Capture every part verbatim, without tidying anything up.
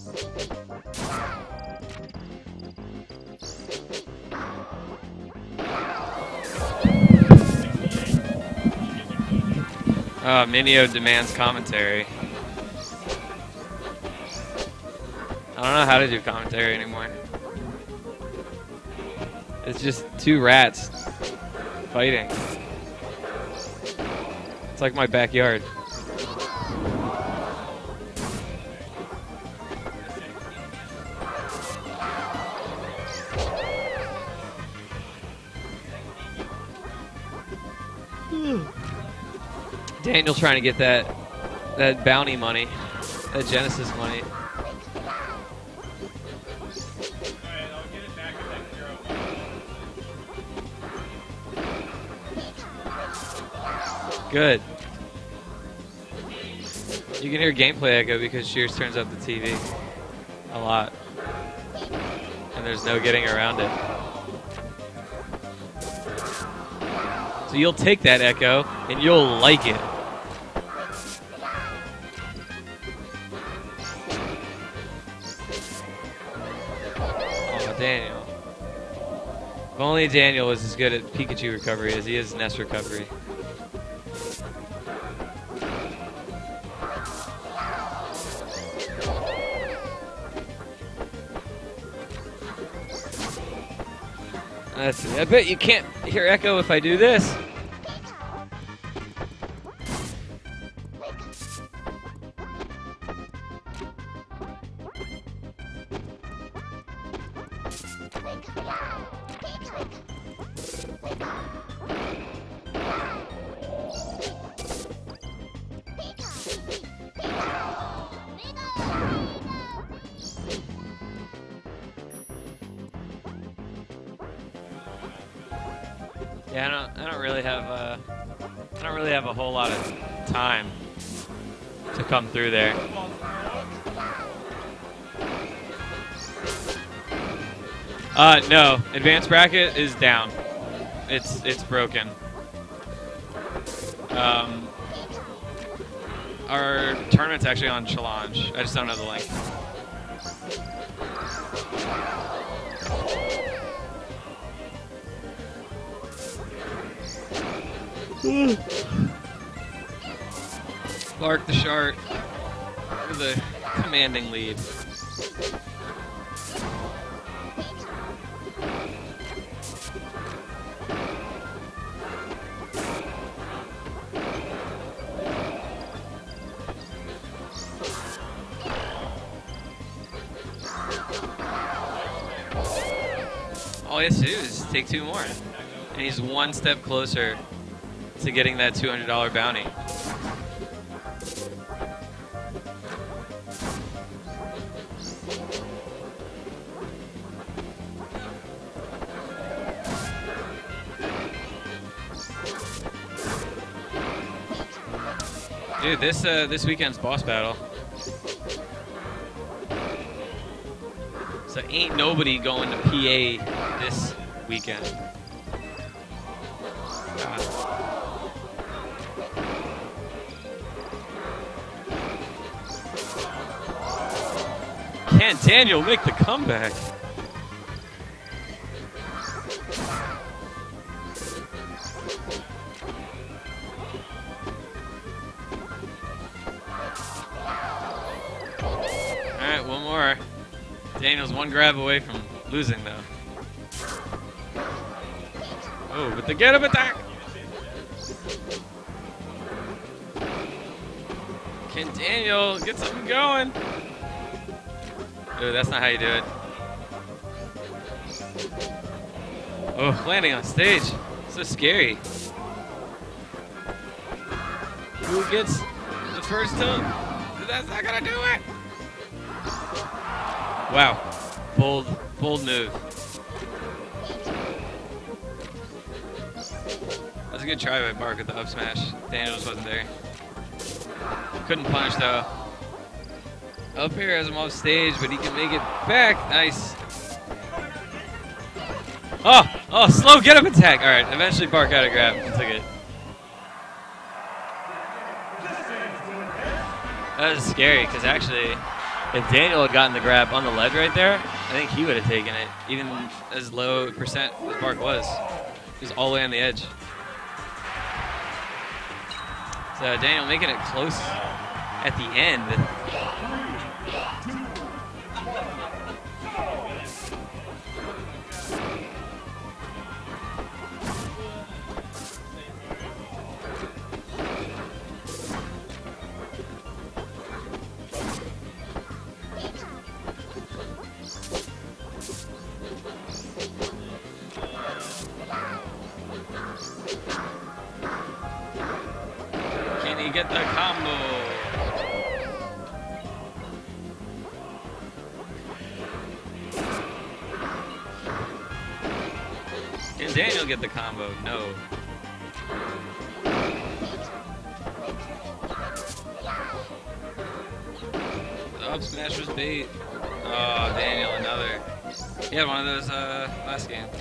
Oh, Minio demands commentary. I don't know how to do commentary anymore. It's just two rats fighting. It's like my backyard. Daniel trying to get that that bounty money, that Genesis money. Good. You can hear gameplay echo because Shears turns up the T V a lot. And there's no getting around it. So you'll take that echo and you'll like it. Oh, Daniel. If only Daniel was as good at Pikachu recovery as he is Nest recovery. Let's see. I bet you can't hear echo if I do this. Yeah, I don't. I don't really have. Uh, I don't really have a whole lot of time to come through there. Uh, no, advanced bracket is down. It's it's broken. Um, our tournament's actually on Challenge. I just don't know the link. Clark the Shark with a commanding lead. All he has to do is take two more, and he's one step closer to getting that two hundred dollar bounty. Dude, this uh, this weekend's boss battle. So ain't nobody going to P A this weekend. God. Can Daniel make the comeback? Alright, one more. Daniel's one grab away from losing, though. Oh, but the get-up attack! Can Daniel get something going? Ooh, that's not how you do it. Oh, landing on stage. So scary. Who gets the first tone? That's not gonna do it! Wow. Bold, bold move. That's a good try by Bark with the up smash. Daniel just wasn't there. Couldn't punish though. Up here has him off stage, but he can make it back. Nice. Oh, oh, slow get up attack. All right, eventually Bark got a grab. Took it. That was scary because actually If Daniel had gotten the grab on the ledge right there, I think he would have taken it, even as low percent as Mark was. He was all the way on the edge. So Daniel making it close at the end. Get the combo. Can Daniel get the combo? No. The up smash was bait. Oh, Daniel, another. He had one of those uh, last game.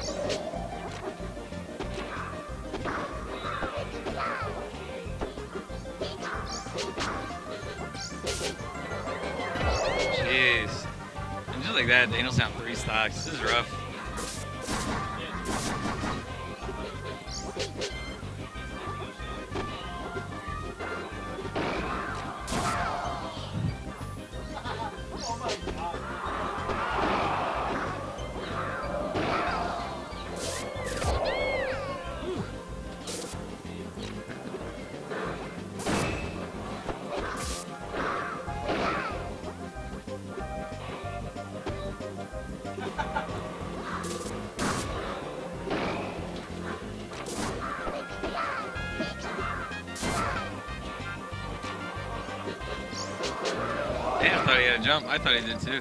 Jeez. And just like that, Daniel's down three stocks. This is rough. Damn, I thought he had a jump. I thought he did too.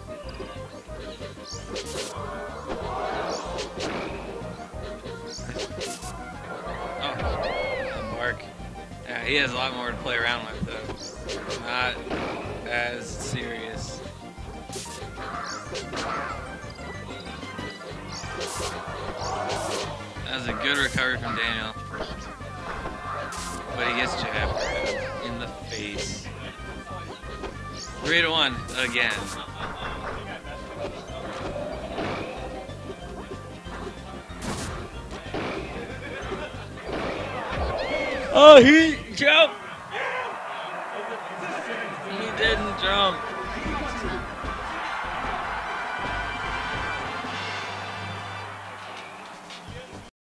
Oh, Mark. Yeah, he has a lot more to play around with though. Not as serious. That was a good recovery from Daniel. But he gets jabbed in the face. Three to one again. Oh, he jumped. He didn't jump.